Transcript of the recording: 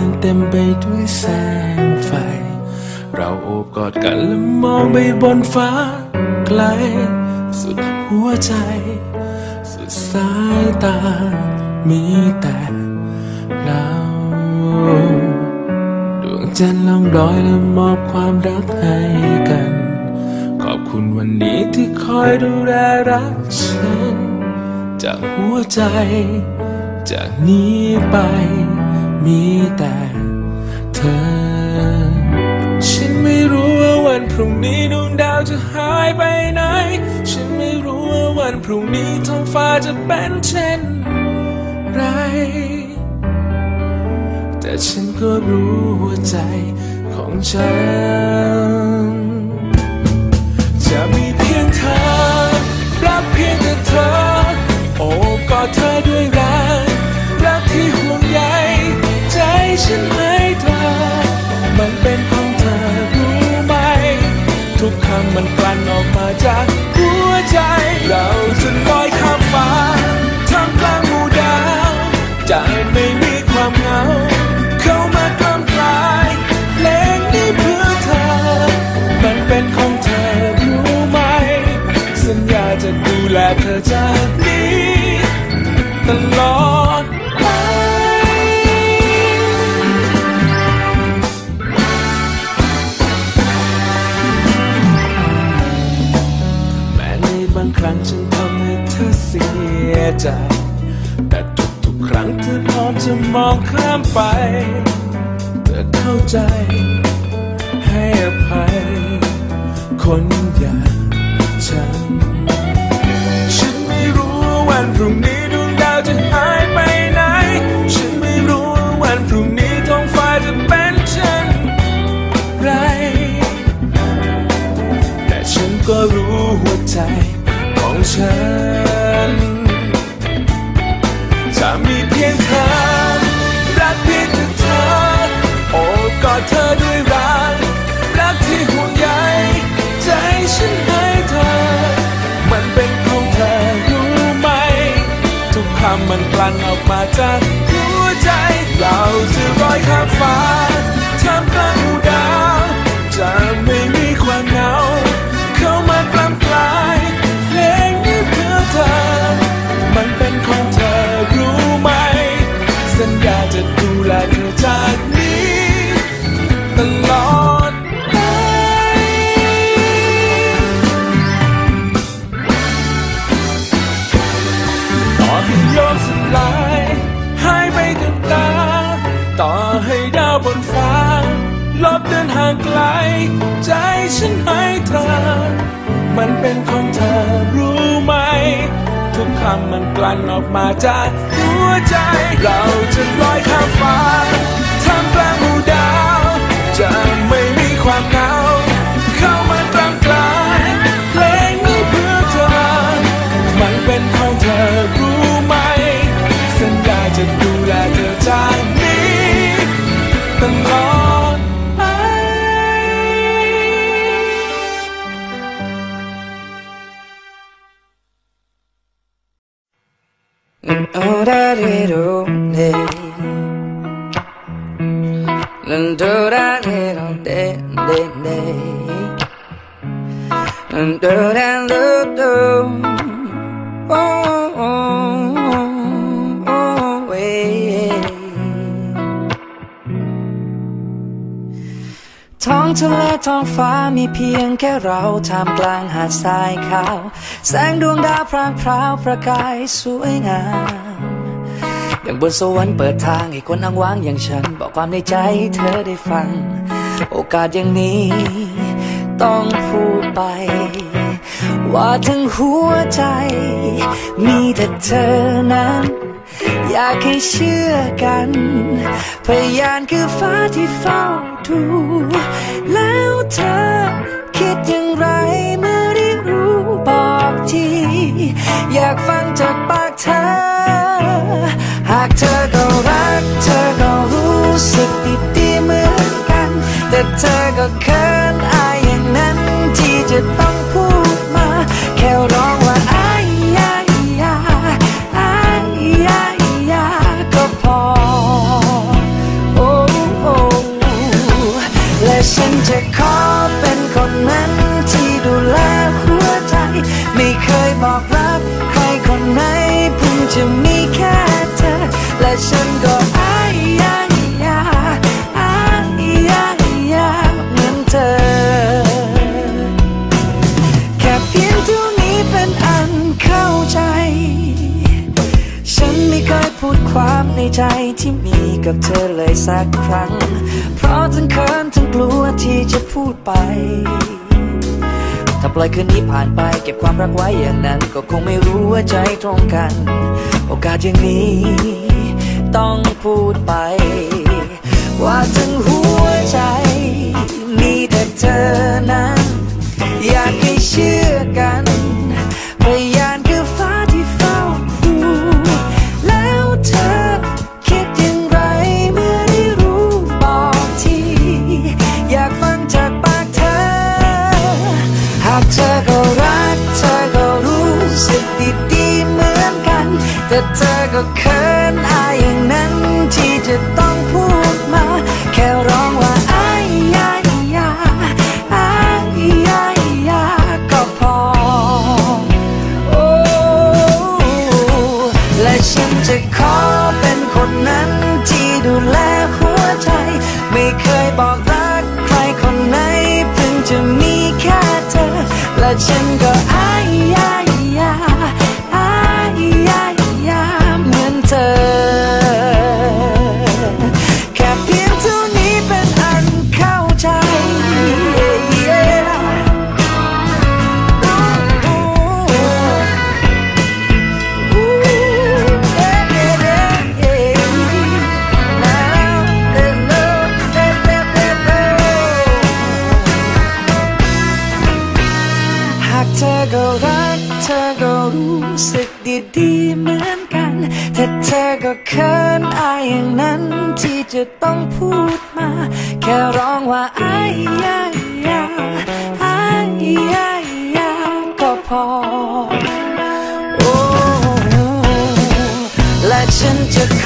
ยังเต็มไปด้วยแสงไฟเราโอบกอดกันและมองไปบนฟ้าไกลสุดหัวใจสุดสายตามีแต่เราดวงจันทร์ล่องลอยและมอบความรักให้กันขอบคุณวันนี้ที่คอยดูแลรักฉันจากหัวใจจากนี้ไปมีแต่เธอฉันไม่รู้ว่าวันพรุ่งนี้ดวงดาวจะหายไปไหนฉันไม่รู้ว่าวันพรุ่งนี้ท้องฟ้าจะเป็นเช่นไรแต่ฉันก็รู้หัวใจของฉันจะมีเพียงเธอรักเพียงแต่เธอโอบกอดเธอด้วยรักที่ห่วงใยใจฉันให้เธอมันเป็นของเธอรู้ไหมทุกคำมันกลั่นออกมาจากหัวใจเราจะลอยข้ามฟ้าท่ามกลางหมู่ดาวจะไม่มีความเหงาเข้ามากล้ำกลายเพลงนี้เพื่อเธอมันเป็นของเธอรู้ไหมสัญญาจะดูแลเธอจากนี้ตลอดบางครั้งฉันทำให้เธอเสียใจแต่ทุกครั้งเธอพร้อมจะมองข้ามไปเธอเข้าใจให้อภัยคนอย่างฉันไม่รู้ว่าวันพรุ่งนี้ดวงดาวจะหายไปไหนฉันไม่รู้ว่าวันพรุ่งนี้ท้องฟ้าจะเป็นเช่นไรแต่ฉันก็รู้หัวใจของฉันจะมีเพียงเธอรักเพียงแต่เธอโอบกอดเธอด้วยรักที่ห่วงใยใจฉันให้เธอมันเป็นของเธอรู้ไหมทุกคำมันกลั่นออกมาจากหัวใจเราจะลอยข้ามฟ้าท่ามกลางหมู่ดาวจะไม่มีความเหงาเข้ามากล้ำกลายเพลงนี้เพื่อเธอมันเป็นของเธอรู้ไหมสัญญาจะดูแลเธอจากนี้ตลอดไปต่อให้โลกสลายหายไปกับตาต่อให้ดาวบนฟ้าลบเดินห่างไกลใจฉันให้เธอมันเป็นของเธอรู้ไหมทุกคำมันกลั่นออกมาจากหัวใจเราจะลอยข้ามฟ้าท่ามกลางหมู่ดาวจะไม่มีความเหงาเข้ามากลางกลายเพลงนี้เพื่อเธอมันเป็นของเธอรู้ไหมสัญญาจะดูแลเธอจากนี้ตลอด Oh da di do de, do da di do de de de, do da do do, oh oh oh way. ท้องทะเลท้องฟ้ามีเพียงแค่เราท่ามกลางหาดทรายขาวแสงดวงดาวพร่างพราวประกายสวยงามอย่างบนสวรรค์เปิดทางให้คนอ้างว้างอย่างฉันบอกความในใจเธอได้ฟังโอกาสอย่างนี้ต้องพูดไปว่าทั้งหัวใจมีแต่เธอนั้นอยากให้เชื่อกันพยานคือฟ้าที่เฝ้าดูแล้วเธอคิดอย่างไรเมื่อได้รู้บอกทีอยากฟังจากปากเธอหากเธอก็รักเธอก็รู้สึกดีๆเหมือนกันแต่เธอก็เขินอายอย่างนั้นที่จะต้องพูดมาแค่ร้องว่าอายยายาอายยายาก็พอโอ้ฉันก็อ้ายยายาอ้ายยายาเหมือนเธอแค่เพียงเท่านี้เป็นอันเข้าใจฉันไม่เคยพูดความในใจที่มีกับเธอเลยสักครั้งเพราะทั้งเขินทั้งกลัวที่จะพูดไปถ้าปล่อยคืนนี้ผ่านไปเก็บความรักไว้อย่างนั้นก็คงไม่รู้ว่าใจตรงกันโอกาสอย่างนี้ต้องพูดไปว่าทั้งหัวใจมีแต่เธอนั้นอยากให้เชื่อกันพยานคือฟ้าที่เฝ้าดูแล้วเธอคิดอย่างไรเมื่อได้รู้บอกทีอยากฟังจากปากเธอหากเธอก็รักเธอก็รู้สึกดีๆเหมือนกันแต่เธอก็เขินอายอย่างนั้นที่จะต้องพูดมาแค่ร้องว่าอ้ายยายาอ้ายยายาก็พอโอ้และฉันจะขอเป็นคนนั้นที่ดูแลหัวใจไม่เคยบอกรักใครคนไหนเพิ่งจะมีแค่เธอและฉันก็อ้ายยายาอ้ายยายาเหมือนเธอแค่เพียงเท่านี้เป็นอันเข้าใจ หากเธอก็รักเธอก็รู้สึกดีๆเหมือนกันแต่เธอก็เขินอายอย่างนั้นที่จะต้องพูดมาแค่ร้องว่าอ้ายยายาอ้ายยายาก็พอโอ้และฉันจะ